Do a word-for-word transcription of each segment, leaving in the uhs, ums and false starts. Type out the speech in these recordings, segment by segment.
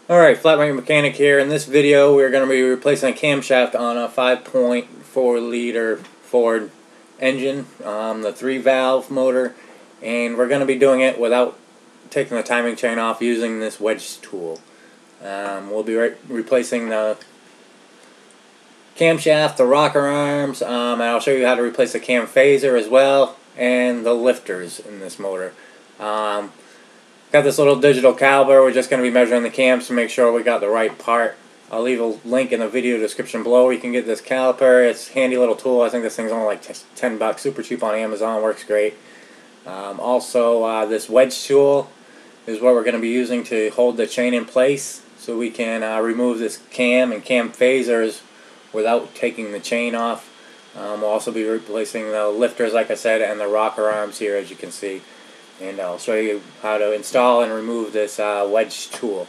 Alright, Flat Rate Mechanic here. In this video we're going to be replacing a camshaft on a five point four liter Ford engine, um, the three valve motor, and we're going to be doing it without taking the timing chain off using this wedge tool. Um, we'll be re replacing the camshaft, the rocker arms, um, and I'll show you how to replace the cam phasor as well, and the lifters in this motor. Um, Got this little digital caliper. We're just going to be measuring the cams to make sure we got the right part. I'll leave a link in the video description below where you can get this caliper. It's a handy little tool. I think this thing's only like ten bucks. Super cheap on Amazon. Works great. Um, also, uh, this wedge tool is what we're going to be using to hold the chain in place so we can uh, remove this cam and cam phasors without taking the chain off. Um, we'll also be replacing the lifters, like I said, and the rocker arms here, as you can see. And I'll show you how to install and remove this uh, wedge tool.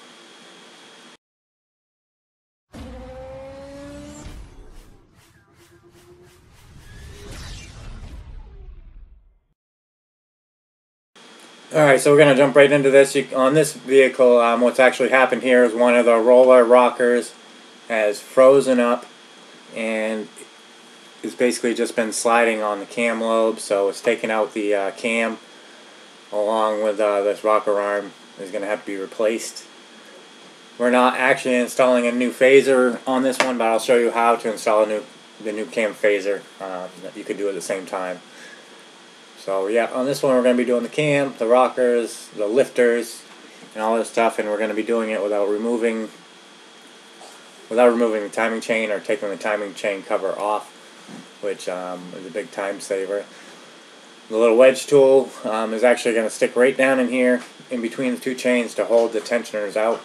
Alright, so we're going to jump right into this. You, on this vehicle, um, what's actually happened here is one of the roller rockers has frozen up and it's basically just been sliding on the cam lobe, so it's taken out the uh, cam along with uh, this rocker arm is going to have to be replaced. We're not actually installing a new phasor on this one, but I'll show you how to install a new the new cam phasor um, that you could do at the same time. So yeah, on this one we're going to be doing the cam, the rockers, the lifters, and all this stuff, and we're going to be doing it without removing without removing the timing chain or taking the timing chain cover off, which um, is a big time saver. The little wedge tool um, is actually going to stick right down in here in between the two chains to hold the tensioners out.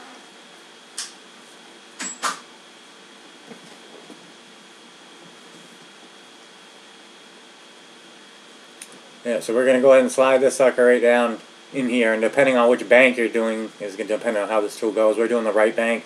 Yeah, so we're going to go ahead and slide this sucker right down in here, and depending on which bank you're doing is going to depend on how this tool goes. We're doing the right bank.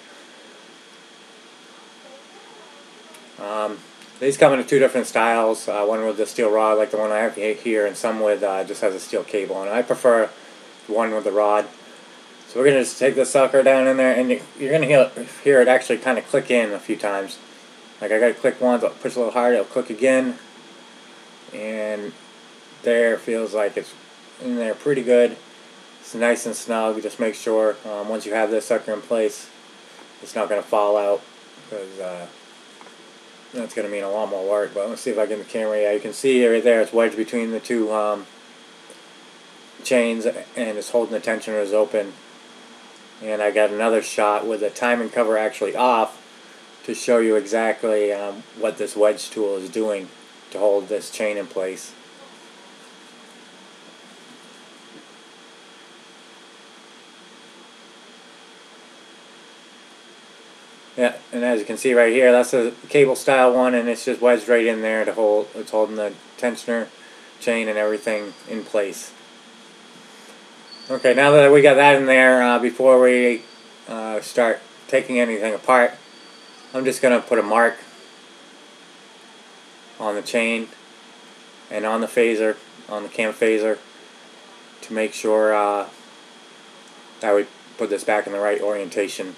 Um, These come in two different styles, uh, one with the steel rod like the one I have here, and some with uh, just has a steel cable on it. I prefer the one with the rod. So we're going to just take the sucker down in there, and you're going to hear, hear it actually kind of click in a few times. Like I got to click once, I'll push a little harder, it'll click again, and there, feels like it's in there pretty good. It's nice and snug. Just make sure um, once you have this sucker in place, it's not going to fall out, because uh, that's going to mean a lot more work. But let's see if I get the camera. Yeah, you can see right there it's wedged between the two um, chains, and it's holding the tensioners open. And I got another shot with the timing cover actually off to show you exactly um, what this wedge tool is doing to hold this chain in place. Yeah, and as you can see right here, that's a cable style one, and it's just wedged right in there to hold. It's holding the tensioner chain and everything in place. Okay, now that we got that in there, uh, before we uh, start taking anything apart, I'm just going to put a mark on the chain and on the phasor, on the cam phasor, to make sure uh, that we put this back in the right orientation.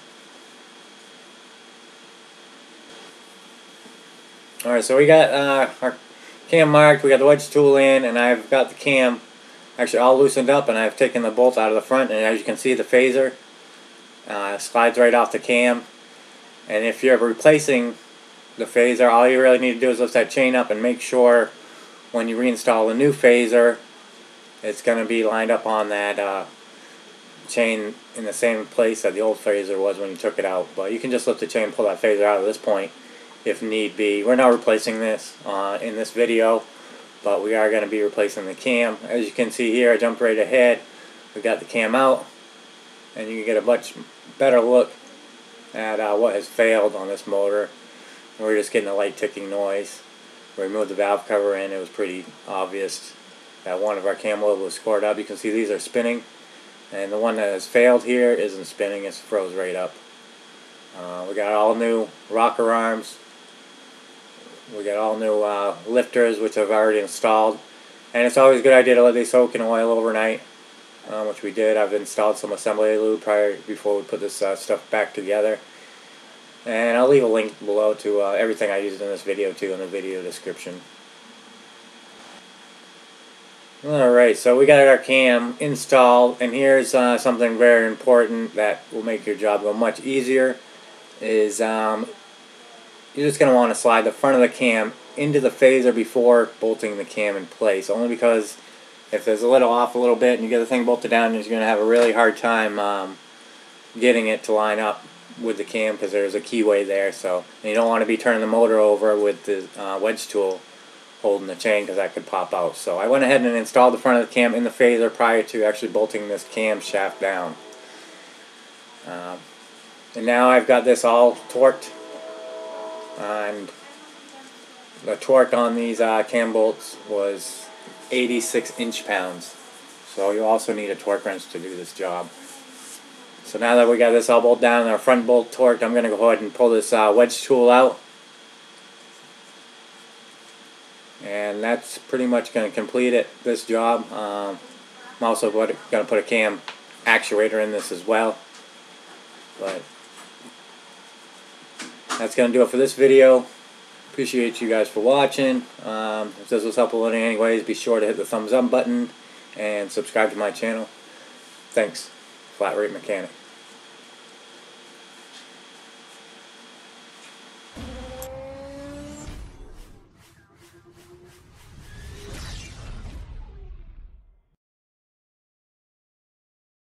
Alright, so we got uh, our cam marked, we got the wedge tool in, and I've got the cam actually all loosened up, and I've taken the bolt out of the front, and as you can see, the phasor uh, slides right off the cam. And if you're replacing the phasor, all you really need to do is lift that chain up and make sure when you reinstall the new phasor, it's going to be lined up on that uh, chain in the same place that the old phasor was when you took it out. But you can just lift the chain and pull that phasor out at this point if need be. We're not replacing this uh, in this video, but we are going to be replacing the cam. As you can see here, I jumped right ahead. We got the cam out, and you can get a much better look at uh, what has failed on this motor. And we're just getting a light ticking noise. We removed the valve cover, and it was pretty obvious that one of our cam lobes was scored up. You can see these are spinning, and the one that has failed here isn't spinning, it's froze right up. Uh, we got all new rocker arms. We got all new uh, lifters, which I've already installed, and it's always a good idea to let these soak in oil overnight. uh, which we did. I've installed some assembly lube prior before we put this uh, stuff back together. And I'll leave a link below to uh, everything I used in this video too in the video description. Alright, so we got our cam installed, and here's uh, something very important that will make your job go much easier. Is um, you're just going to want to slide the front of the cam into the phasor before bolting the cam in place. Only because if there's a little off a little bit and you get the thing bolted down, you're going to have a really hard time um, getting it to line up with the cam, because there's a keyway there. So and you don't want to be turning the motor over with the uh, wedge tool holding the chain, because that could pop out. So I went ahead and installed the front of the cam in the phasor prior to actually bolting this camshaft down. Um, and now I've got this all torqued, and the torque on these uh, cam bolts was eighty-six inch pounds. So you also need a torque wrench to do this job. So now that we got this all bolted down and our front bolt torqued, I'm going to go ahead and pull this uh, wedge tool out. And that's pretty much going to complete it, this job. Um, I'm also going to put a cam actuator in this as well. But that's going to do it for this video. Appreciate you guys for watching. Um, if this was helpful in any ways, be sure to hit the thumbs up button and subscribe to my channel. Thanks. Flat Rate Mechanic.